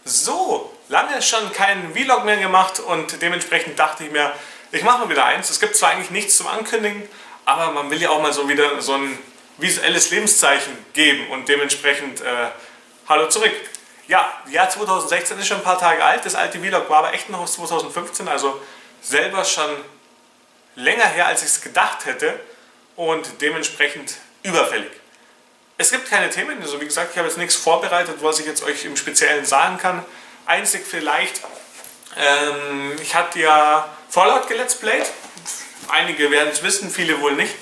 So, lange schon keinen Vlog mehr gemacht und dementsprechend dachte ich mir, ich mache mal wieder eins. Es gibt zwar eigentlich nichts zum Ankündigen, aber man will ja auch mal so wieder so ein visuelles Lebenszeichen geben und dementsprechend hallo zurück. Ja, Jahr 2016 ist schon ein paar Tage alt, das alte Vlog war aber echt noch aus 2015, also selber schon länger her, als ich es gedacht hätte und dementsprechend überfällig. Es gibt keine Themen, also wie gesagt, ich habe jetzt nichts vorbereitet, was ich jetzt euch im Speziellen sagen kann. Einzig vielleicht, ich hatte ja Fallout gelet's played, einige werden es wissen, viele wohl nicht.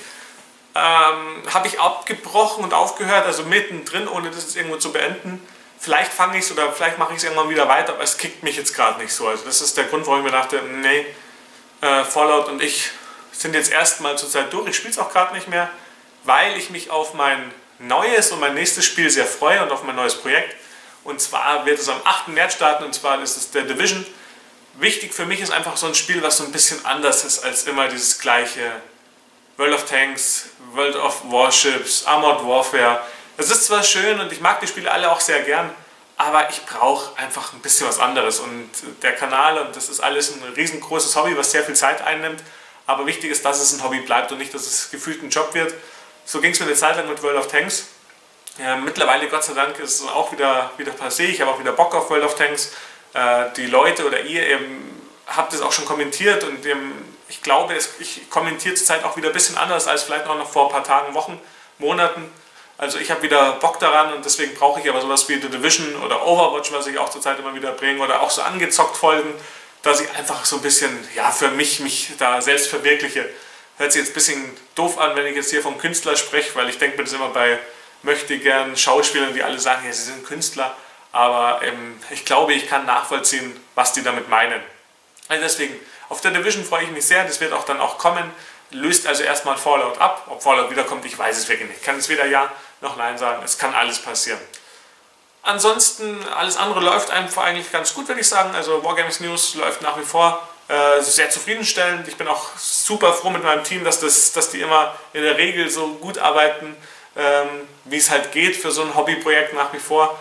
Habe ich abgebrochen und aufgehört, also mittendrin, ohne das jetzt irgendwo zu beenden. Vielleicht fange ich es oder vielleicht mache ich es irgendwann wieder weiter, aber es kickt mich jetzt gerade nicht so. Also das ist der Grund, warum ich mir dachte, nee, Fallout und ich sind jetzt erstmal zur Zeit durch. Ich spiele es auch gerade nicht mehr, weil ich mich auf mein neues und mein nächstes Spiel sehr freue und auf mein neues Projekt. Und zwar wird es am 8. März starten und zwar ist es The Division. Wichtig für mich ist einfach so ein Spiel, was so ein bisschen anders ist als immer dieses gleiche World of Tanks, World of Warships, Armored Warfare. Es ist zwar schön und ich mag die Spiele alle auch sehr gern, aber ich brauche einfach ein bisschen was anderes. Und der Kanal und das ist alles ein riesengroßes Hobby, was sehr viel Zeit einnimmt. Aber wichtig ist, dass es ein Hobby bleibt und nicht, dass es gefühlt ein Job wird. So ging es mir eine Zeit lang mit World of Tanks. Mittlerweile, Gott sei Dank, ist es auch wieder passé. Ich habe auch wieder Bock auf World of Tanks. Die Leute oder ihr habt es auch schon kommentiert und ich glaube, ich kommentiere zurzeit auch wieder ein bisschen anders als vielleicht auch noch vor ein paar Tagen, Wochen, Monaten. Also ich habe wieder Bock daran und deswegen brauche ich aber sowas wie The Division oder Overwatch, was ich auch zurzeit immer wieder bringe, oder auch so angezockt Folgen, dass ich einfach so ein bisschen, ja, für mich da selbst verwirkliche. Hört sich jetzt ein bisschen doof an, wenn ich jetzt hier vom Künstler spreche, weil ich denke mir das immer bei möchtegern Schauspielern, die alle sagen, ja, sie sind Künstler, aber ich glaube, ich kann nachvollziehen, was die damit meinen. Also deswegen, auf der Division freue ich mich sehr, das wird auch dann auch kommen, löst also erstmal Fallout ab. Ob Fallout wiederkommt, ich weiß es wirklich nicht. Ich kann es weder Ja noch Nein sagen, es kann alles passieren. Ansonsten, alles andere läuft einfach eigentlich ganz gut, würde ich sagen. Also Wargames News läuft nach wie vor sehr zufriedenstellend. Ich bin auch super froh mit meinem Team, dass die immer in der Regel so gut arbeiten, wie es halt geht für so ein Hobbyprojekt nach wie vor.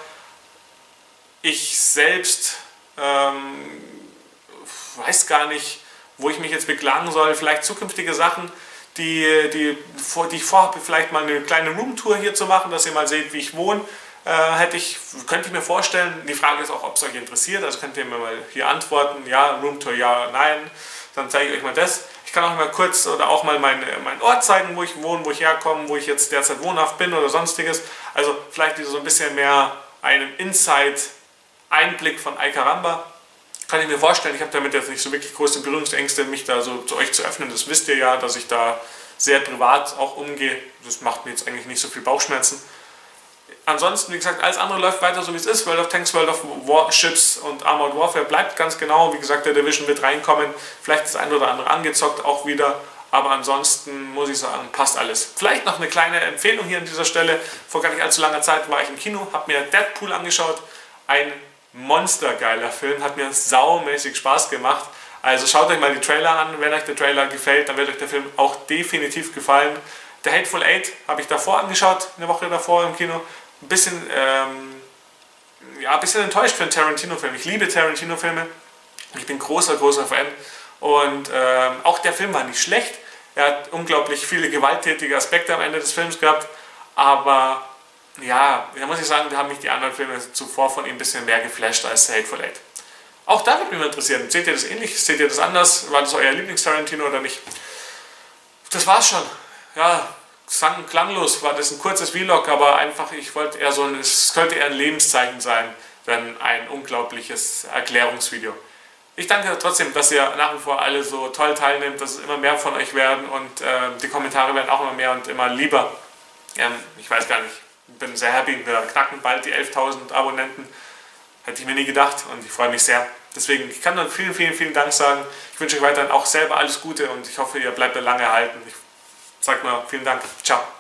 Ich selbst weiß gar nicht, wo ich mich jetzt beklagen soll. Vielleicht zukünftige Sachen, die ich vorhabe, vielleicht mal eine kleine Roomtour hier zu machen, dass ihr mal seht, wie ich wohne. Könnte ich mir vorstellen, die Frage ist auch, ob es euch interessiert, also könnt ihr mir mal hier antworten, ja, Roomtour, ja, nein, dann zeige ich euch mal das. Ich kann auch mal kurz oder auch mal meinen Ort zeigen, wo ich wohne, wo ich herkomme, wo ich jetzt derzeit wohnhaft bin oder sonstiges. Also vielleicht so ein bisschen mehr einen Inside-Einblick von iCaramba. Kann ich mir vorstellen, ich habe damit jetzt nicht so wirklich große Berührungsängste, mich da so zu euch zu öffnen, das wisst ihr ja, dass ich da sehr privat auch umgehe, das macht mir jetzt eigentlich nicht so viel Bauchschmerzen. Ansonsten, wie gesagt, alles andere läuft weiter so wie es ist. World of Tanks, World of Warships und Armored Warfare bleibt ganz genau. Wie gesagt, der Division wird reinkommen. Vielleicht das eine oder andere angezockt auch wieder. Aber ansonsten muss ich sagen, passt alles. Vielleicht noch eine kleine Empfehlung hier an dieser Stelle. Vor gar nicht allzu langer Zeit war ich im Kino, habe mir Deadpool angeschaut. Ein monstergeiler Film, hat mir saumäßig Spaß gemacht. Also schaut euch mal die Trailer an. Wenn euch der Trailer gefällt, dann wird euch der Film auch definitiv gefallen. The Hateful Eight habe ich davor angeschaut, eine Woche davor im Kino. Ein bisschen enttäuscht für einen Tarantino-Film. Ich liebe Tarantino-Filme. Ich bin großer Fan. Und auch der Film war nicht schlecht. Er hat unglaublich viele gewalttätige Aspekte am Ende des Films gehabt. Aber ja, da muss ich sagen, da haben mich die anderen Filme zuvor von ihm ein bisschen mehr geflasht als The Hateful Eight. Auch da würde mich mal interessieren. Seht ihr das ähnlich? Seht ihr das anders? War das euer Lieblings-Tarantino oder nicht? Das war's schon. Ja. Klanglos war das ein kurzes Vlog, aber einfach, ich wollte eher es könnte eher ein Lebenszeichen sein, denn ein unglaubliches Erklärungsvideo. Ich danke trotzdem, dass ihr nach wie vor alle so toll teilnehmt, dass es immer mehr von euch werden und die Kommentare werden auch immer mehr und immer lieber. Ich weiß gar nicht, ich bin sehr happy, wir knacken bald die 11.000 Abonnenten. Hätte ich mir nie gedacht und ich freue mich sehr. Deswegen, ich kann nur vielen Dank sagen. Ich wünsche euch weiterhin auch selber alles Gute und ich hoffe, ihr bleibt da lange erhalten. Sagt mal vielen Dank. Ciao.